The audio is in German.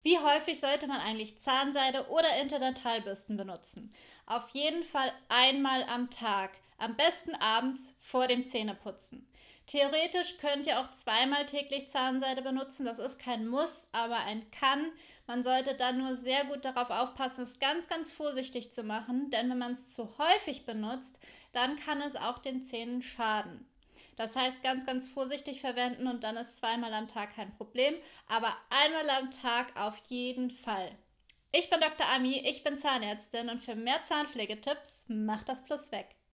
Wie häufig sollte man eigentlich Zahnseide oder Interdentalbürsten benutzen? Auf jeden Fall einmal am Tag. Am besten abends vor dem Zähneputzen. Theoretisch könnt ihr auch zweimal täglich Zahnseide benutzen. Das ist kein Muss, aber ein Kann. Man sollte dann nur sehr gut darauf aufpassen, es ganz, ganz vorsichtig zu machen. Denn wenn man es zu häufig benutzt, dann kann es auch den Zähnen schaden. Das heißt, ganz, ganz vorsichtig verwenden und dann ist zweimal am Tag kein Problem, aber einmal am Tag auf jeden Fall. Ich bin Dr. Ami, ich bin Zahnärztin und für mehr Zahnpflegetipps macht das Plus weg.